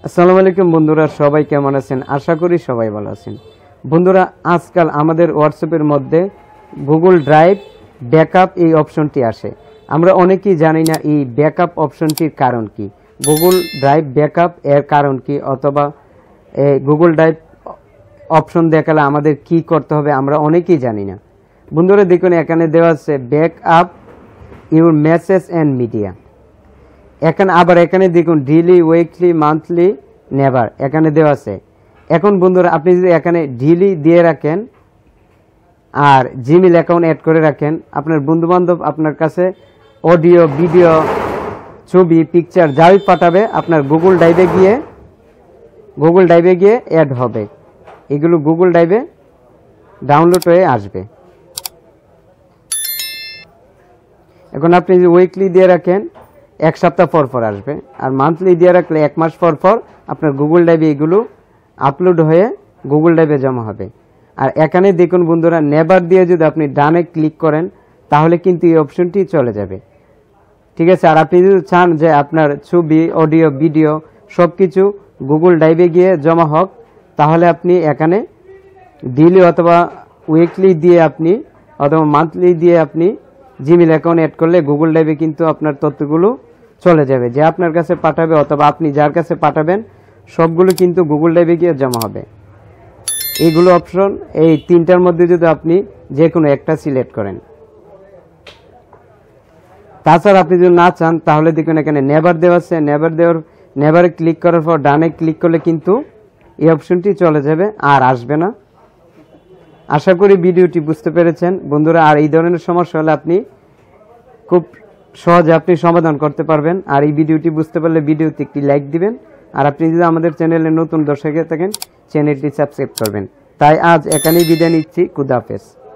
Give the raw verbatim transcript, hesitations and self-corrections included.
আসসালামু আলাইকুম বন্ধুরা, সবাই কেমন আছেন? আশা করি সবাই ভালো আছেন। বন্ধুরা, আজকাল আমাদের হোয়াটসঅ্যাপের মধ্যে গুগল ড্রাইভ ব্যাকআপ এই অপশনটি আসে। আমরা অনেকেই জানি না এই ব্যাকআপ অপশনটির কারণ কি, গুগল ড্রাইভ ব্যাকআপ এর কারণ কি, অথবা গুগল ড্রাইভ অপশন দেখালে আমাদের কি করতে হবে আমরা অনেকেই জানি না। বন্ধুরা দেখুন, এখানে দেওয়া আছে backup your message and media. এখানে আবার এখানে দেখুন ডেইলি, উইকলি, মান্থলি, নেভার এখানে দেওয়া আছে। এখন বন্ধুরা, আপনি যদি এখানে ডেইলি দিয়ে রাখেন আর জিমেইল অ্যাকাউন্ট অ্যাড করে রাখেন, আপনার বন্ধুবান্ধব আপনার কাছে অডিও, ভিডিও, ছবি, পিকচার যাই পাঠাবে আপনার গুগল ড্রাইভে গিয়ে গুগল ড্রাইভে গিয়ে অ্যাড হবে। এগুলো গুগল ড্রাইভে ডাউনলোড হয়ে আসবে। এখন আপনি যদি উইকলি দিয়ে রাখেন এক সপ্তাহ পর পর আসবে, আর মান্থলি দিয়ে রাখলে এক মাস পর পর আপনার গুগল ড্রাইভে এগুলো আপলোড হয়ে গুগল ড্রাইভে জমা হবে। আর এখানে দেখুন বন্ধুরা, নেভার দিয়ে যদি আপনি ডানে ক্লিক করেন তাহলে কিন্তু এই অপশনটি চলে যাবে। ঠিক আছে। আর আপনি যদি চান যে আপনার ছবি, অডিও, ভিডিও সব কিছু গুগল ড্রাইভে গিয়ে জমা হোক, তাহলে আপনি এখানে ডেইলি অথবা উইকলি দিয়ে আপনি অথবা মান্থলি দিয়ে আপনি জিমেইল অ্যাকাউন্ট অ্যাড করলে গুগল ড্রাইভে কিন্তু আপনার তথ্যগুলো চলে যাবে। যে আপনার কাছে পাঠাবে অথবা আপনি যার কাছে পাঠাবেন সবগুলো কিন্তু গুগল ড্রাইভে গিয়ে জমা হবে। এইগুলো অপশন, এই তিনটার মধ্যে যদি আপনি যে কোনো একটা সিলেক্ট করেন। তাছাড়া আপনি যদি না চান তাহলে দেখুন এখানে নেভার দেওয়া আছে। নেভার দেওয়ার নেভারে ক্লিক করার পর ডানে ক্লিক করলে কিন্তু এই অপশনটি চলে যাবে আর আসবে না। আশা করি ভিডিওটি বুঝতে পেরেছেন বন্ধুরা। আর এই ধরনের সমস্যা হলে আপনি খুব সহজে আপনি সমাধান করতে পারবেন। আর এই ভিডিওটি বুঝতে পারলে ভিডিওতে একটি লাইক দিবেন। আর আপনি যদি আমাদের চ্যানেলে নতুন দর্শক থাকেন চ্যানেলটি সাবস্ক্রাইব করবেন। তাই আজ এখানেই বিদায় নিচ্ছি। খুদা হাফেজ।